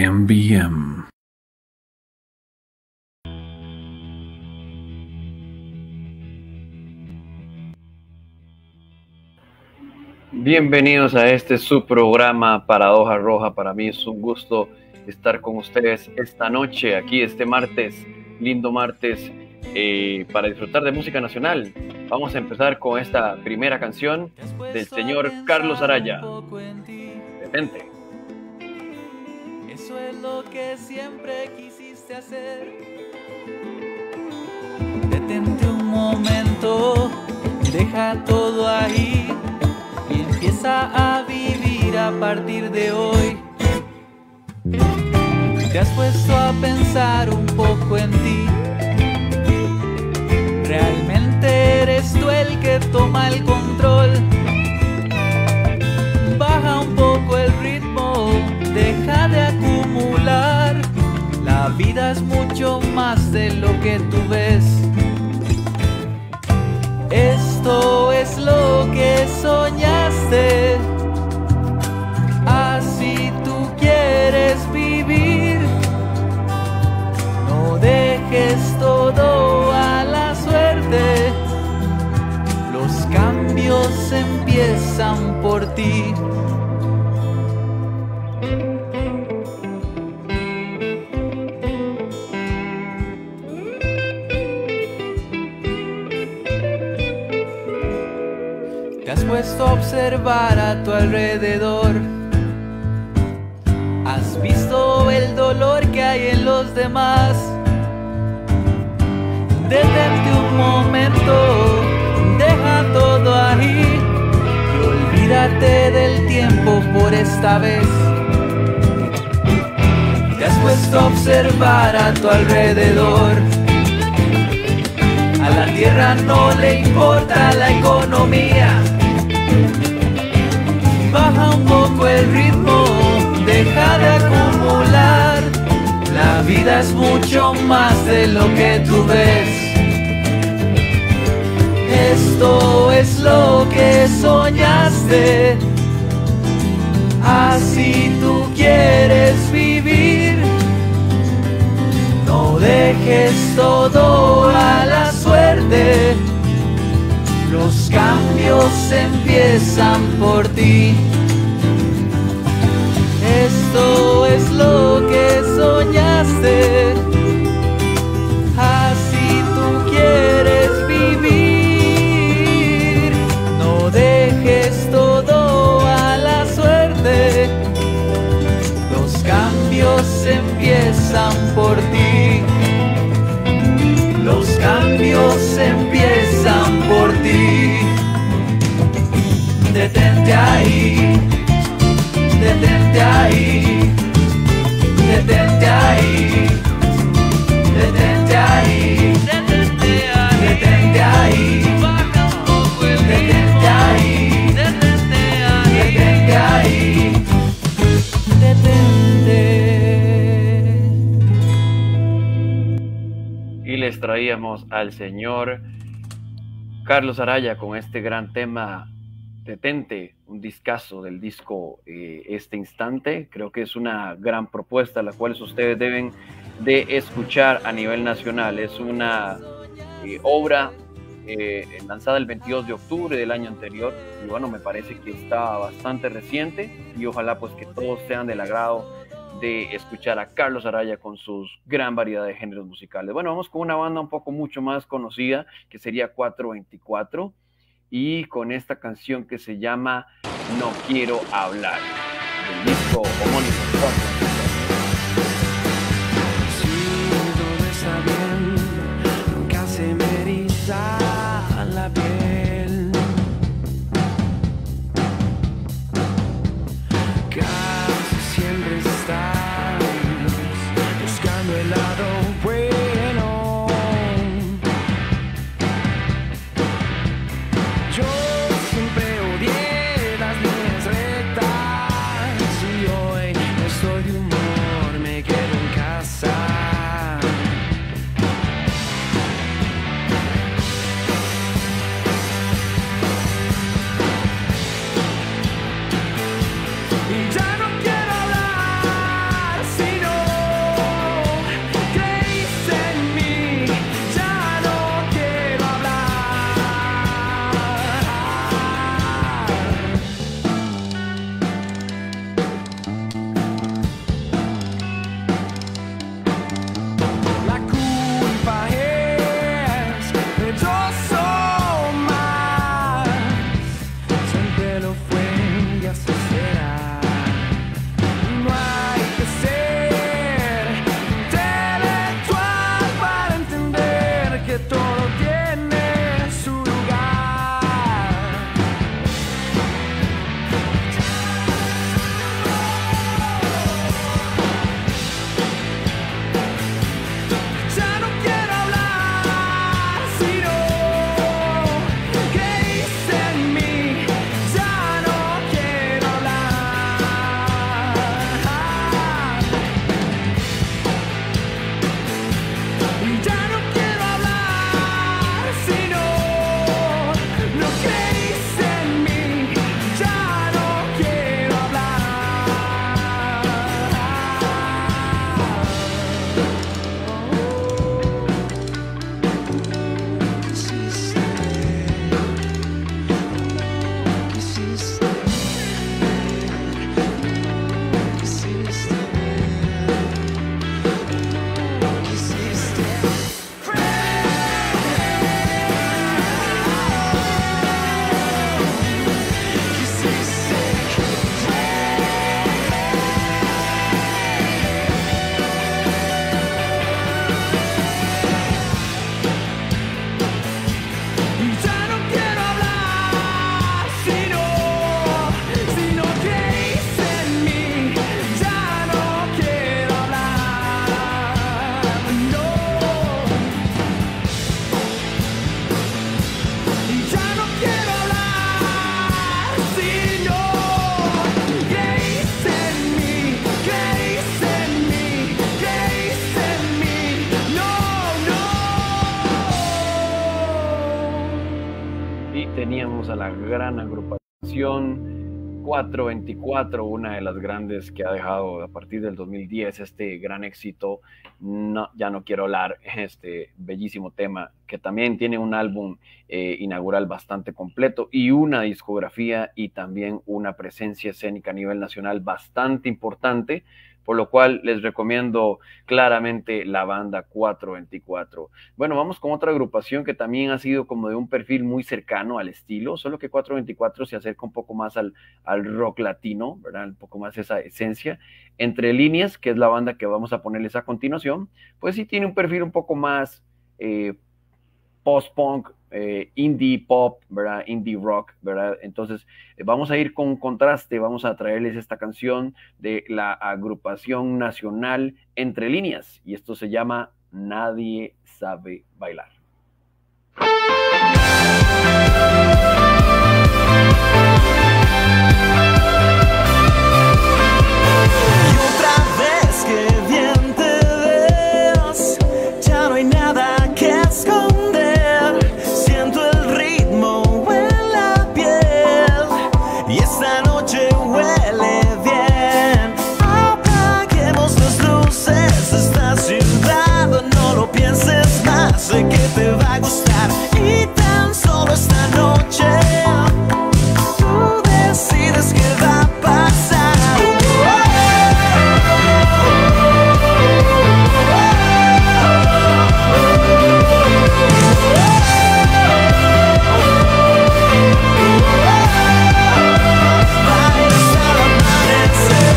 MBM. Bienvenidos a este su programa Paradoja Roja. Para mí es un gusto estar con ustedes esta noche, aquí este martes, lindo martes, para disfrutar de música nacional. Vamos a empezar con esta primera canción del señor Carlos Araya. Detente. Eso es lo que siempre quisiste hacer. Detente un momento, deja todo ahí y empieza a vivir a partir de hoy. Te has puesto a pensar un poco en ti. ¿Realmente eres tú el que toma el control? Baja un poco el ritmo, deja de acumular. La vida es mucho más de lo que tú ves. Esto es lo que soñaste. Así tú quieres vivir. No dejes todo a la suerte. Los cambios empiezan por ti. Te has puesto a observar a tu alrededor. Has visto el dolor que hay en los demás. Detente un momento, deja todo ahí y olvídate del tiempo por esta vez. Te has puesto a observar a tu alrededor. A la tierra no le importa la economía. Baja un poco el ritmo, deja de acumular. La vida es mucho más de lo que tú ves. Esto es lo que soñaste. Así tú quieres vivir. No dejes todo a la suerte. Los cambios empiezan por ti. Esto es lo que soñaste. Así tú quieres vivir. No dejes todo a la suerte. Los cambios empiezan por ti. Los cambios empiezan por ti. Detente ahí. Detente ahí. Detente ahí. Detente ahí. Detente ahí. Detente ahí. Detente ahí. Detente ahí. Detente. Y les traíamos al señor Carlos Araya con este gran tema Detente, un discazo del disco Este Instante. Creo que es una gran propuesta la cual ustedes deben de escuchar a nivel nacional. Es una obra lanzada el 22 de octubre del año anterior y bueno, me parece que está bastante reciente y ojalá pues que todos sean del agrado de escuchar a Carlos Araya con sus gran variedad de géneros musicales. Bueno, vamos con una banda un poco mucho más conocida que sería 424 y con esta canción que se llama No Quiero Hablar, del disco homónimo 424. La piel, casi siempre estás buscando el lado bueno. Yo siempre odié las líneas rectas y hoy estoy de teníamos a la gran agrupación 424, una de las grandes que ha dejado a partir del 2010 este gran éxito, no, Ya no quiero hablar, este bellísimo tema que también tiene un álbum inaugural bastante completo y una discografía y también una presencia escénica a nivel nacional bastante importante, por lo cual les recomiendo claramente la banda 424. Bueno, vamos con otra agrupación que también ha sido como de un perfil muy cercano al estilo, solo que 424 se acerca un poco más al rock latino, ¿verdad? Un poco más esa esencia. Entre Líneas, que es la banda que vamos a ponerles a continuación, pues sí tiene un perfil un poco más post-punk, indie pop, ¿verdad? Indie rock, ¿verdad? Entonces vamos a ir con contraste, vamos a traerles esta canción de la agrupación nacional Entre Líneas, y esto se llama Nadie Sabe Bailar. Sé que te va a gustar y tan solo esta noche tú decides qué va a pasar. Bailas al amanecer,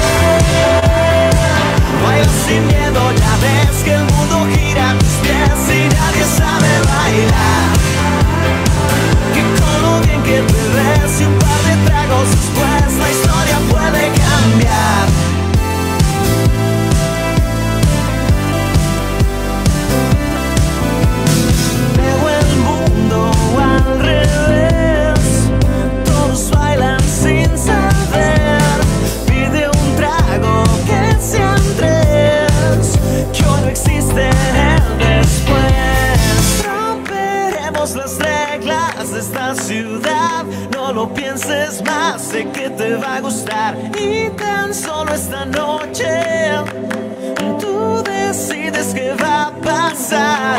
bailas sin miedo, ya ves que el mundo gira a tus pies y nadie sabe bailar. Que con lo bien que te ves y un par de tragos después la historia puede cambiar. Veo el mundo al revés, todos bailan sin saber. Pide un trago que sean tres, que hoy no existe el después. Romperemos las reglas de esta ciudad, no lo pienses más, sé que te va a gustar y tan solo esta noche tú decides qué va a pasar.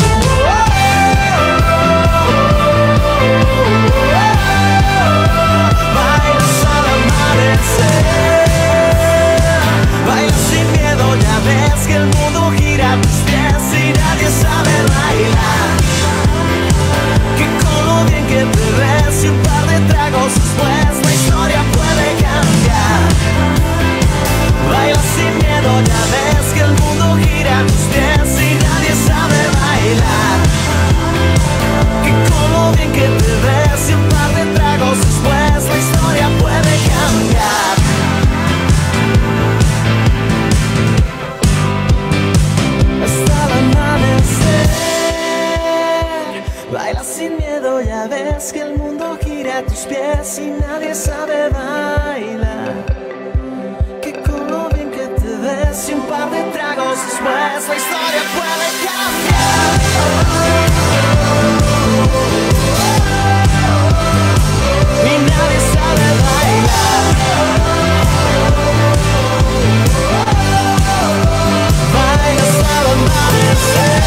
Bailas al amanecer, bailas sin miedo, ya ves que el mundo gira a tus pies y nadie sabe bailar. Que con lo bien que te ves y un par de tragos después la historia puede cambiar. Bailas sin miedo, ya ves que el mundo gira a tus pies y nadie sabe bailar. Que con lo bien que te ves y un par de tragos después la historia puede cambiar. Hasta el amanecer, bailas sin miedo, ya ves que el mundo gira a tus pies y nadie sabe bailar. Que con lo bien que te ves y un par de tragos después la historia puede cambiar. Y nadie sabe bailar. Bailas al amanecer.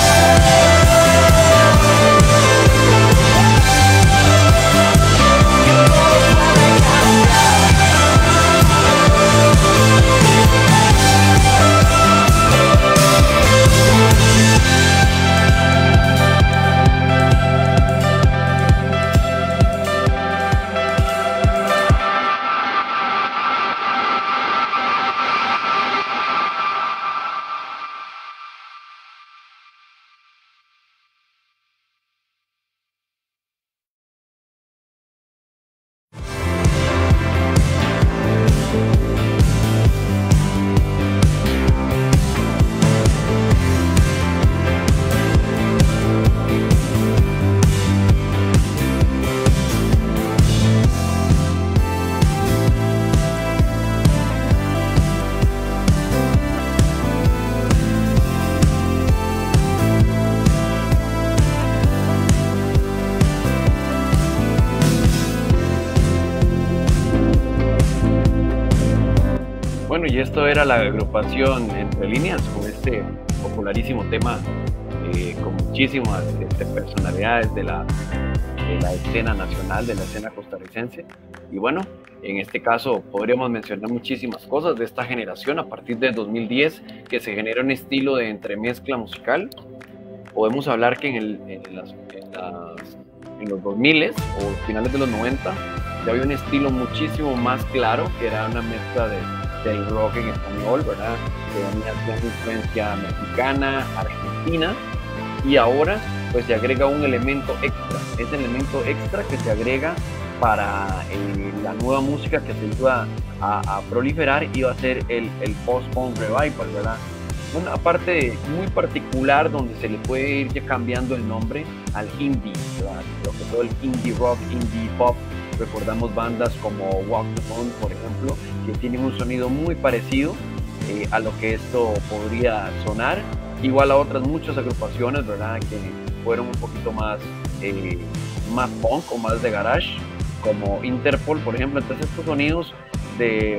y esto era la agrupación Entre Líneas con este popularísimo tema con muchísimas personalidades de la escena nacional, de la escena costarricense. Y bueno, en este caso podríamos mencionar muchísimas cosas de esta generación a partir del 2010, que se genera un estilo de entremezcla musical. Podemos hablar que en los 2000 o finales de los 90 ya había un estilo muchísimo más claro, que era una mezcla del rock en español, ¿verdad? Que tenía una influencia mexicana, argentina, y ahora pues se agrega un elemento extra, ese elemento extra que se agrega para la nueva música que se iba a proliferar, iba a ser el post-punk revival, ¿verdad? Una parte muy particular donde se le puede ir ya cambiando el nombre al indie, ¿verdad? Lo que todo el indie rock, indie pop. Recordamos bandas como Walk the Moon, por ejemplo, que tienen un sonido muy parecido a lo que esto podría sonar. Igual a otras muchas agrupaciones, ¿verdad? Que fueron un poquito más punk o más de garage, como Interpol, por ejemplo. Entonces estos sonidos de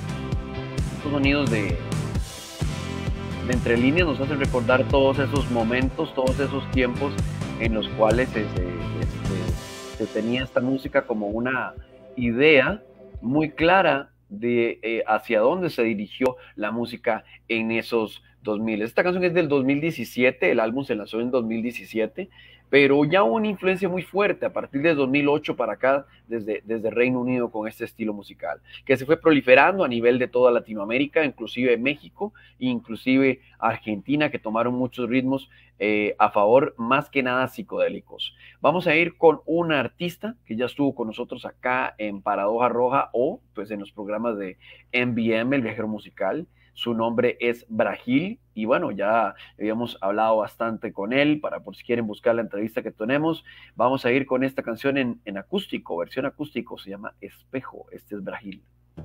Entre Líneas nos hacen recordar todos esos momentos, todos esos tiempos en los cuales se tenía esta música como una idea muy clara de hacia dónde se dirigió la música en esos 2000. Esta canción es del 2017, el álbum se lanzó en 2017, pero ya hubo una influencia muy fuerte a partir de 2008 para acá, desde Reino Unido, con este estilo musical, que se fue proliferando a nivel de toda Latinoamérica, inclusive México, inclusive Argentina, que tomaron muchos ritmos a favor, más que nada psicodélicos. Vamos a ir con una artista que ya estuvo con nosotros acá en Paradoja Roja o pues en los programas de MBM, El Viajero Musical. Su nombre es Brahil y bueno, ya habíamos hablado bastante con él, para por si quieren buscar la entrevista que tenemos. Vamos a ir con esta canción en acústico, versión acústico, se llama Espejo. Este es Brahil.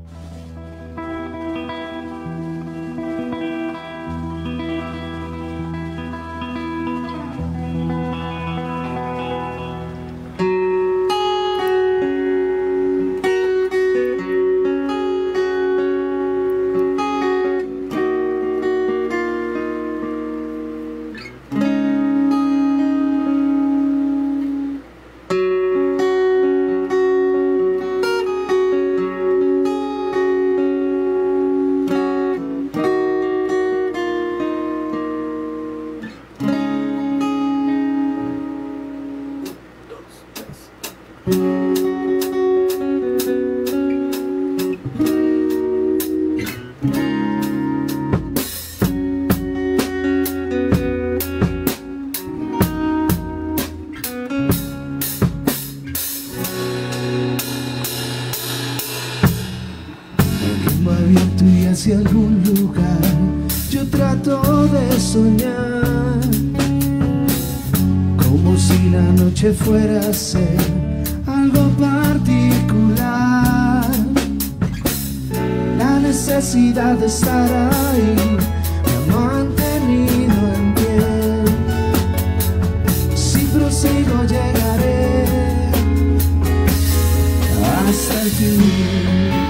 Hacia algún lugar yo trato de soñar, como si la noche fuera a ser algo particular. La necesidad de estar ahí me ha mantenido en pie. Si prosigo llegaré hasta el fin.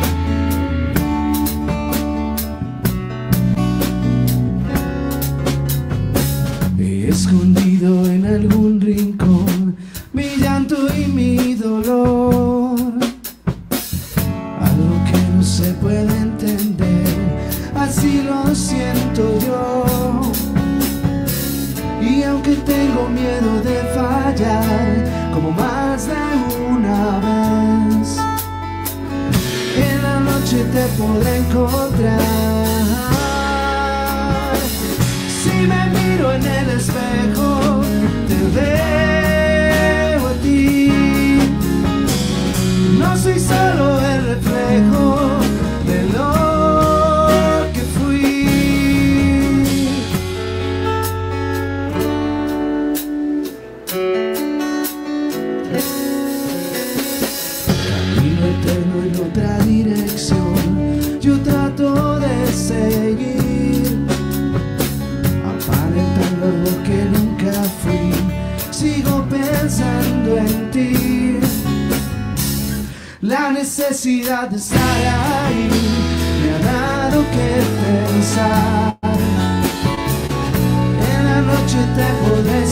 Escondido en algún rincón, mi llanto y mi dolor, algo que no se puede entender, así lo siento yo. Y aunque tengo miedo de fallar, como más de una vez, en la noche te podré encontrar. Si me miro en el espejo, te veo a ti. No soy solo el reflejo de lo que fui. Camino eterno en otra dirección, yo trato de seguir, aparentando lo que nunca fui. Sigo pensando en ti. La necesidad de estar ahí me ha dado que pensar. En la noche te podré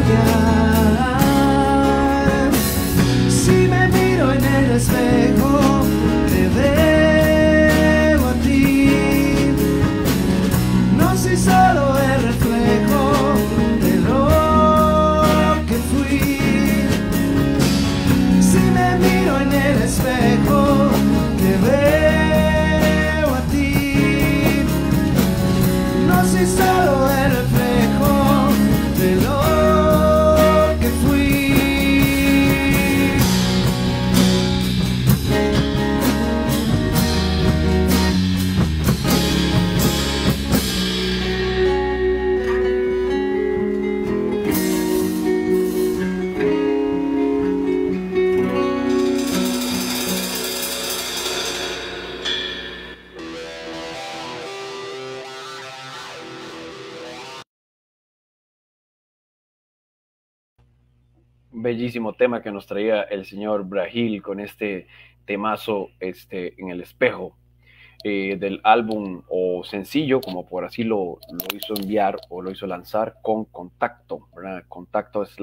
soñar. Si me miro en el espejo, te veo a ti. No soy solo el reflejo de lo que fui. Si me miro en el espejo, te veo a ti. No soy solo el reflejo de lo que fui. Bellísimo tema que nos traía el señor Brahil con este temazo en el espejo del álbum o sencillo, como por así lo hizo enviar o lo hizo lanzar, con Contacto, ¿verdad? Contacto es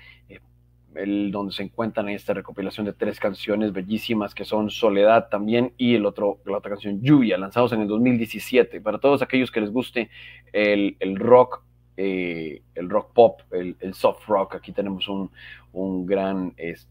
donde se encuentran en esta recopilación de 3 canciones bellísimas que son Soledad también y la otra canción Lluvia, lanzados en el 2017. Para todos aquellos que les guste el rock, el rock pop, el soft rock, aquí tenemos un gran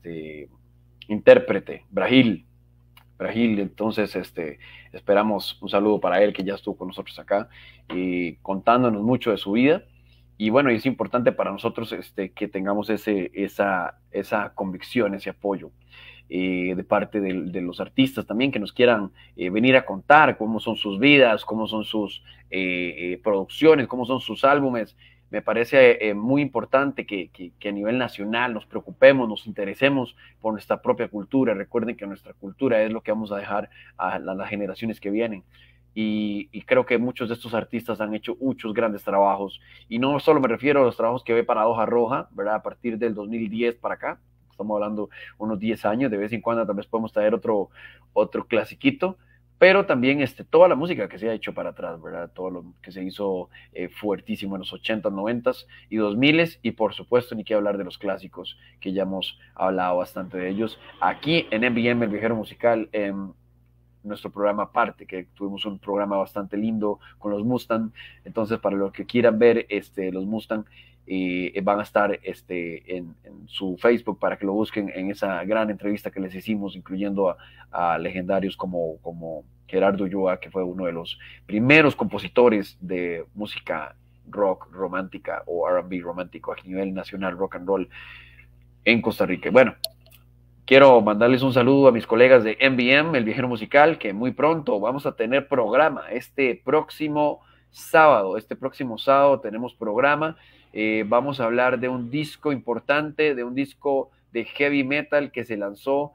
intérprete, Brahil. Entonces esperamos un saludo para él, que ya estuvo con nosotros acá contándonos mucho de su vida. Y bueno, es importante para nosotros que tengamos esa convicción, ese apoyo de parte de los artistas también, que nos quieran venir a contar cómo son sus vidas, cómo son sus producciones, cómo son sus álbumes. Me parece muy importante que a nivel nacional nos preocupemos, nos interesemos por nuestra propia cultura. Recuerden que nuestra cultura es lo que vamos a dejar a las generaciones que vienen. Y creo que muchos de estos artistas han hecho muchos grandes trabajos. Y no solo me refiero a los trabajos que ve Paradoja Roja, ¿verdad? A partir del 2010 para acá. Estamos hablando unos 10 años. De vez en cuando tal vez podemos traer otro clasiquito. Pero también toda la música que se ha hecho para atrás, ¿verdad? Todo lo que se hizo fuertísimo en los 80s, 90s y 2000s. Y por supuesto, ni que hablar de los clásicos, que ya hemos hablado bastante de ellos. Aquí en MBM, El Viajero Musical, nuestro programa aparte, que tuvimos un programa bastante lindo con los Mustang. Entonces, para los que quieran ver los Mustang, van a estar en su Facebook para que lo busquen en esa gran entrevista que les hicimos, incluyendo a legendarios como Gerardo Ulloa, que fue uno de los primeros compositores de música rock romántica o R&B romántico a nivel nacional, rock and roll en Costa Rica. Bueno, quiero mandarles un saludo a mis colegas de MBM, El Viajero Musical, que muy pronto vamos a tener programa. Este próximo sábado tenemos programa. Vamos a hablar de un disco importante, de un disco de heavy metal que se lanzó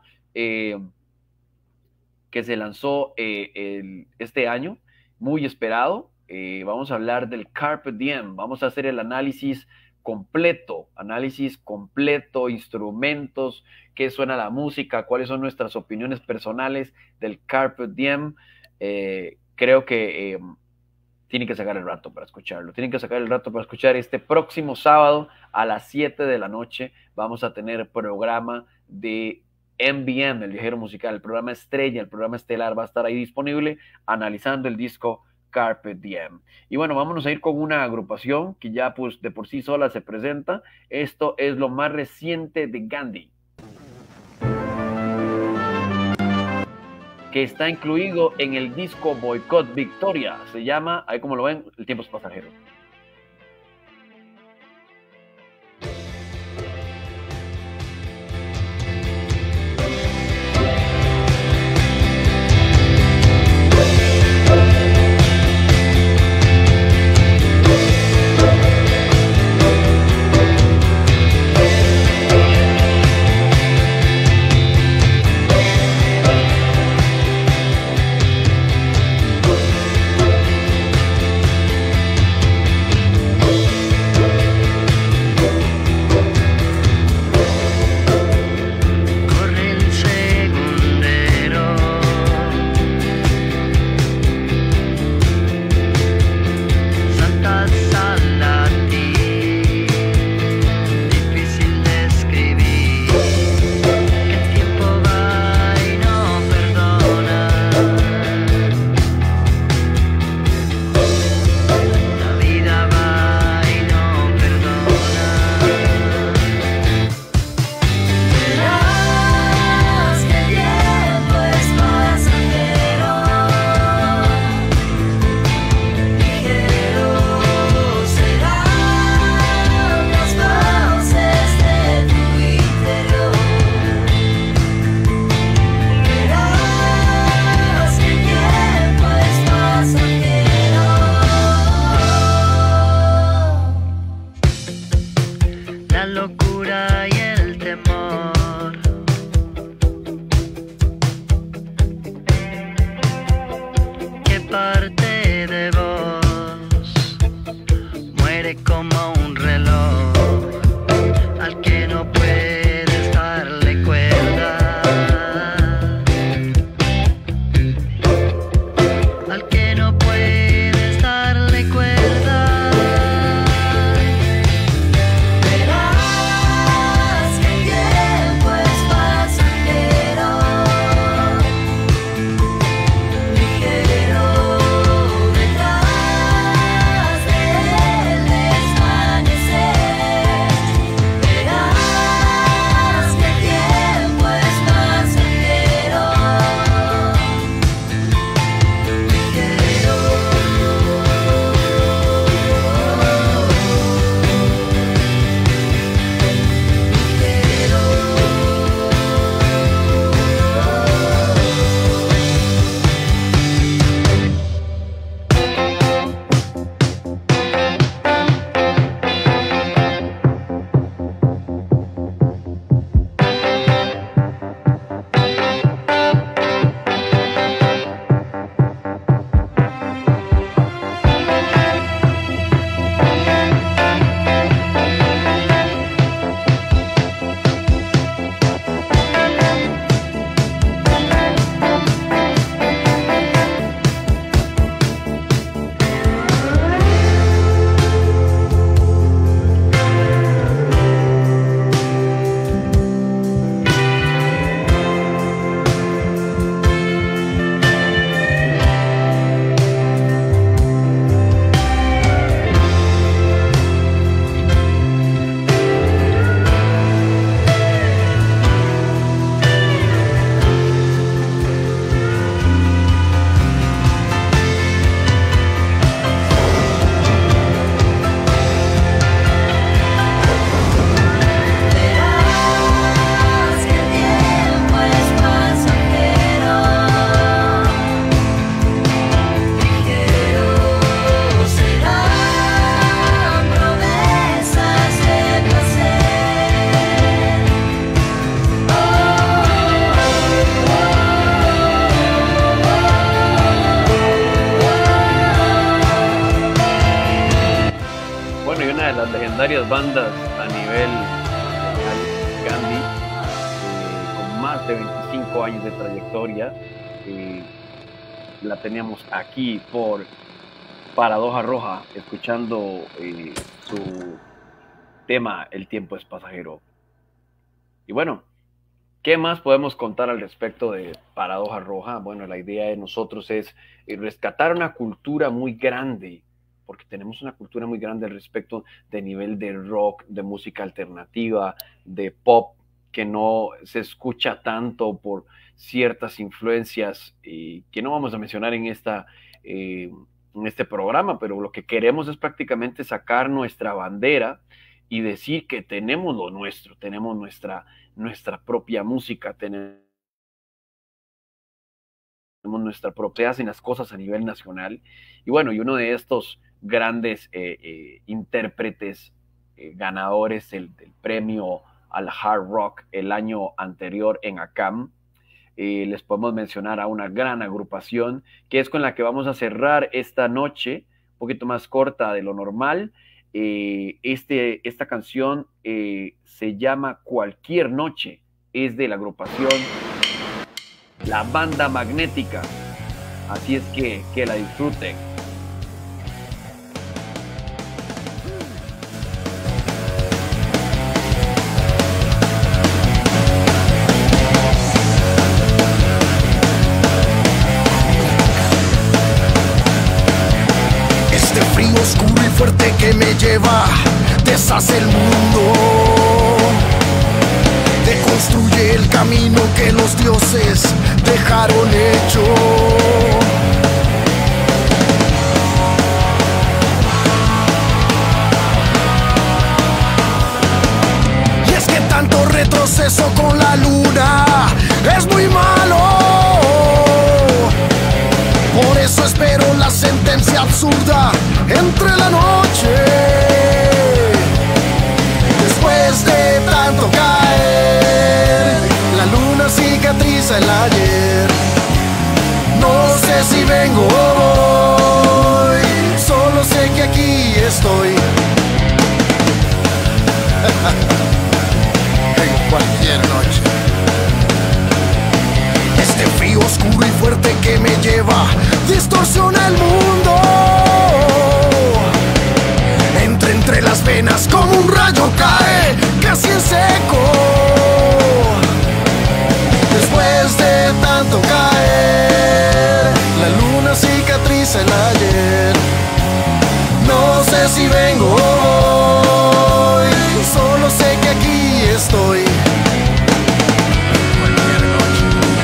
este año, muy esperado. Vamos a hablar del Carpe Diem. Vamos a hacer el análisis completo, instrumentos, qué suena la música, cuáles son nuestras opiniones personales del Carpe Diem. Creo que tienen que sacar el rato para escucharlo. Tienen que sacar el rato para escuchar. Este próximo sábado a las 7 de la noche vamos a tener programa de MBM, El Viajero Musical. El programa estrella, el programa estelar va a estar ahí disponible analizando el disco Carpe Diem. Y bueno, vámonos a ir con una agrupación que ya pues de por sí sola se presenta. Esto es lo más reciente de Gandhi, que está incluido en el disco Boycott Victoria. Se llama, ahí como lo ven, El tiempo es pasajero. la locura y el temor. ¿Qué parte de vos muere como un reloj al que no puedes darle cuerda? Al que no puedes darle cuerda. Verás que el tiempo es pasajero, ligero, detrás del desvanecer. Verás que el tiempo es pasajero, ligero. Verás que el tiempo es pasajero, ligero, serán promesas de placer. Bueno, y una de las legendarias bandas a nivel nacional, Gandhi, con más de 25 años de trayectoria, la teníamos aquí por Paradoja Roja, escuchando su tema El tiempo es pasajero. Y bueno, ¿qué más podemos contar al respecto de Paradoja Roja? Bueno, la idea de nosotros es rescatar una cultura muy grande, porque tenemos una cultura muy grande al respecto de nivel de rock, de música alternativa, de pop, que no se escucha tanto por ciertas influencias que no vamos a mencionar en este programa, pero lo que queremos es prácticamente sacar nuestra bandera y decir que tenemos lo nuestro, tenemos nuestra propia música, tenemos nuestra propia, hacen las cosas a nivel nacional. Y bueno, y uno de estos grandes intérpretes ganadores del premio al hard rock el año anterior en ACAM, les podemos mencionar a una gran agrupación que es con la que vamos a cerrar esta noche, un poquito más corta de lo normal. Esta canción se llama Cualquier Noche, es de la agrupación La Banda Magnética, así es que la disfruten. Este frío oscuro y fuerte que me lleva, deshace el mundo, deconstruye el camino que los dioses dejaron hecho. Y es que tanto retroceso con la luna es muy malo. Por eso espero la sentencia absurda entre la noche. Después vengo o voy, solo sé que aquí estoy. En cualquier noche. Este frío oscuro y fuerte que me lleva distorsiona el mundo. Entra entre las venas como un rayo, cae casi en seco. Después de tanto caer, la luna cicatriza el ayer. No sé si vengo hoy, solo sé que aquí estoy. Cualquier noche.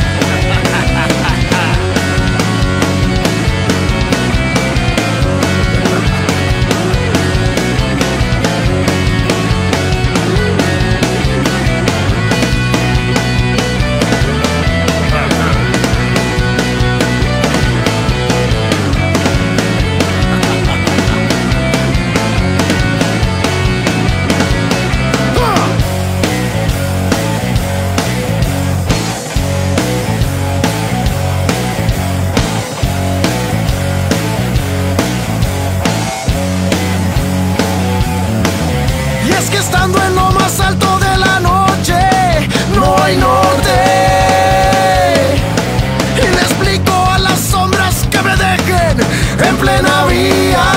Estando en lo más alto de la noche, no hay norte. Y le explico a las sombras que me dejen en plena vía.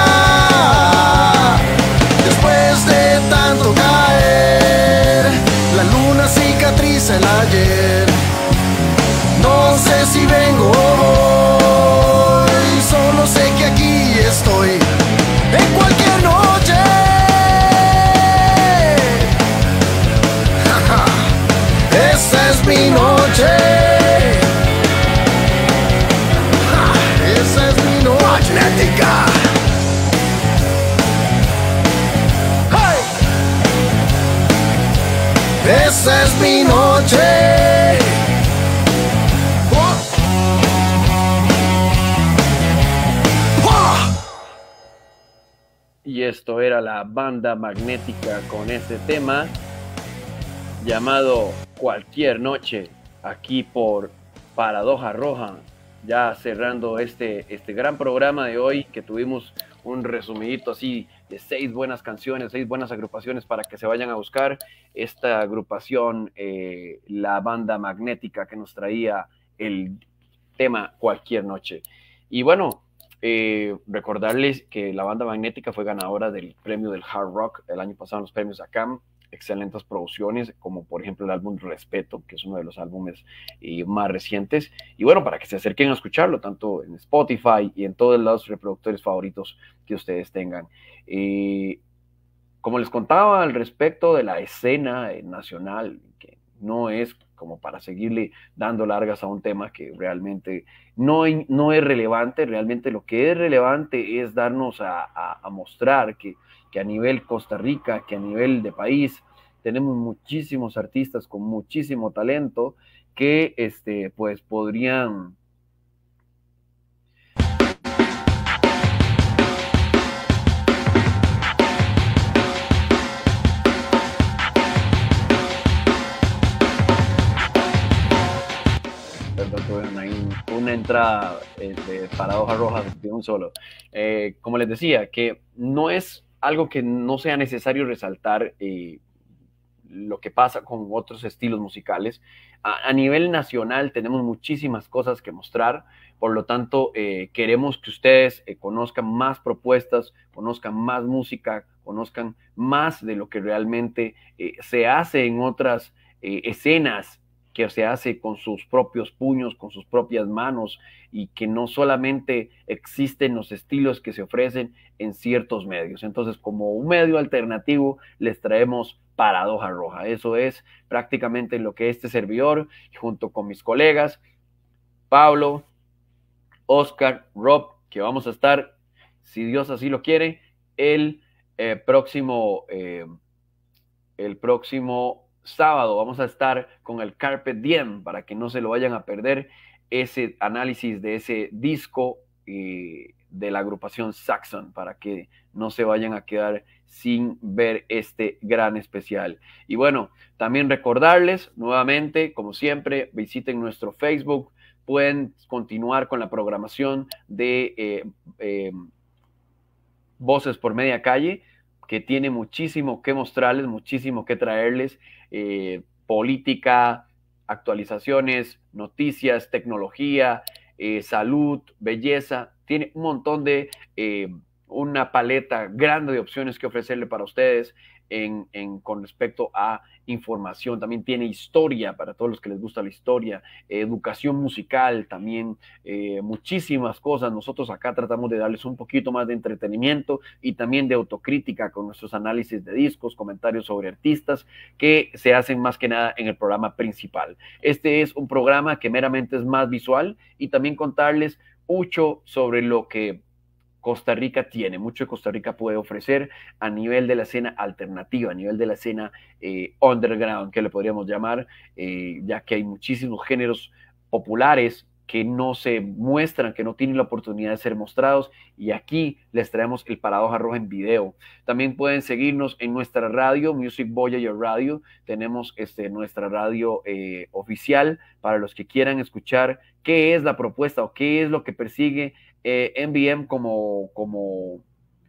Después de tanto caer, la luna cicatriza el ayer. No sé si vengo hoy, solo sé que aquí estoy. En cualquier noche. Esa es mi noche. Esa es mi noche. Magnética. Hey. Esa es mi noche. Y esto era la Banda Magnética con este tema llamado Cualquier Noche, aquí por Paradoja Roja, ya cerrando este gran programa de hoy, que tuvimos un resumidito así de 6 buenas canciones, 6 buenas agrupaciones para que se vayan a buscar esta agrupación, la Banda Magnética, que nos traía el tema Cualquier Noche. Y bueno, recordarles que la Banda Magnética fue ganadora del premio del Hard Rock el año pasado en los premios ACAM. Excelentes producciones, como por ejemplo el álbum Respeto, que es uno de los álbumes más recientes. Y bueno, para que se acerquen a escucharlo, tanto en Spotify y en todos los reproductores favoritos que ustedes tengan. Como les contaba al respecto de la escena nacional, que no es como para seguirle dando largas a un tema que realmente no es relevante. Realmente lo que es relevante es darnos a mostrar que a nivel Costa Rica, que a nivel de país, tenemos muchísimos artistas con muchísimo talento que pues podrían una entrada de Paradoja Roja de un solo. Como les decía, que no es algo que no sea necesario resaltar lo que pasa con otros estilos musicales. A nivel nacional tenemos muchísimas cosas que mostrar, por lo tanto queremos que ustedes conozcan más propuestas, conozcan más música, conozcan más de lo que realmente se hace en otras escenas, que se hace con sus propios puños, con sus propias manos, y que no solamente existen los estilos que se ofrecen en ciertos medios. Entonces, como un medio alternativo, les traemos Paradoja Roja. Eso es prácticamente lo que este servidor, junto con mis colegas, Pablo, Oscar, Rob, que vamos a estar, si Dios así lo quiere, el próximo sábado vamos a estar con el Carpe Diem, para que no se lo vayan a perder, ese análisis de ese disco de la agrupación Saxon, para que no se vayan a quedar sin ver este gran especial. Y bueno, también recordarles nuevamente, como siempre, visiten nuestro Facebook, pueden continuar con la programación de Voces por Media Calle, que tiene muchísimo que mostrarles, muchísimo que traerles, política, actualizaciones, noticias, tecnología, salud, belleza. Tiene un montón de, una paleta grande de opciones que ofrecerle para ustedes con respecto a información. También tiene historia para todos los que les gusta la historia, educación musical, también muchísimas cosas. Nosotros acá tratamos de darles un poquito más de entretenimiento y también de autocrítica con nuestros análisis de discos, comentarios sobre artistas que se hacen más que nada en el programa principal. Este es un programa que meramente es más visual, y también contarles mucho sobre lo que Costa Rica tiene, mucho que Costa Rica puede ofrecer a nivel de la escena alternativa, a nivel de la escena underground, que le podríamos llamar, ya que hay muchísimos géneros populares que no se muestran, que no tienen la oportunidad de ser mostrados, y aquí les traemos el Paradoja Roja en video. También pueden seguirnos en nuestra radio, Music Voyager Radio. Tenemos nuestra radio oficial para los que quieran escuchar qué es la propuesta o qué es lo que persigue MVM como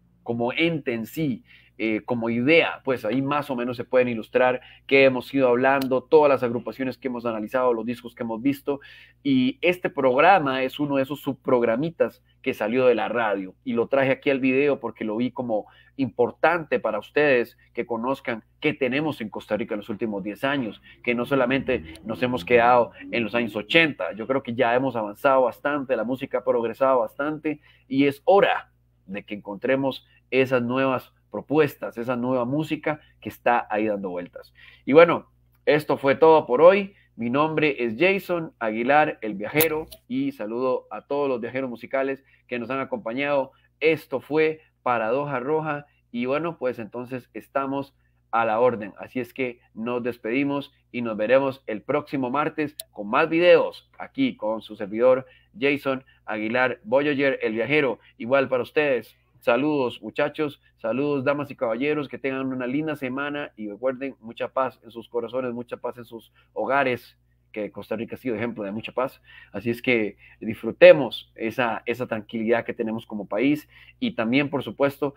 ente en sí, como idea. Pues ahí más o menos se pueden ilustrar qué hemos ido hablando, todas las agrupaciones que hemos analizado, los discos que hemos visto, y este programa es uno de esos subprogramitas que salió de la radio, y lo traje aquí al video porque lo vi como importante para ustedes que conozcan qué tenemos en Costa Rica en los últimos 10 años, que no solamente nos hemos quedado en los años 80, yo creo que ya hemos avanzado bastante, la música ha progresado bastante, y es hora de que encontremos esas nuevas propuestas, esa nueva música que está ahí dando vueltas. Y bueno, esto fue todo por hoy. Mi nombre es Jason Aguilar, el viajero, y saludo a todos los viajeros musicales que nos han acompañado. Esto fue Paradoja Roja, y bueno, pues entonces estamos a la orden. Así es que nos despedimos y nos veremos el próximo martes con más videos aquí con su servidor Jason Aguilar Voyager, el viajero. Igual para ustedes. Saludos, muchachos, saludos, damas y caballeros, que tengan una linda semana, y recuerden, mucha paz en sus corazones, mucha paz en sus hogares, que Costa Rica ha sido ejemplo de mucha paz. Así es que disfrutemos esa tranquilidad que tenemos como país, y también, por supuesto,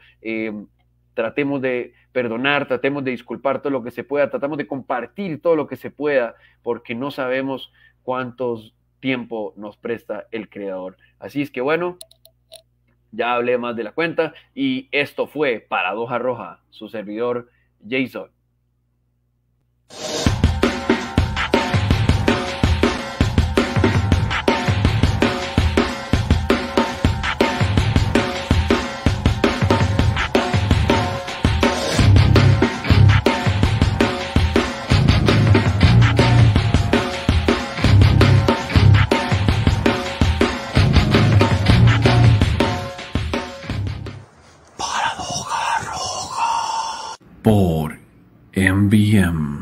tratemos de perdonar, tratemos de disculpar todo lo que se pueda, tratamos de compartir todo lo que se pueda, porque no sabemos cuánto tiempo nos presta el Creador. Así es que bueno, ya hablé más de la cuenta, y esto fue Paradoja Roja, su servidor Jason. Por MVM.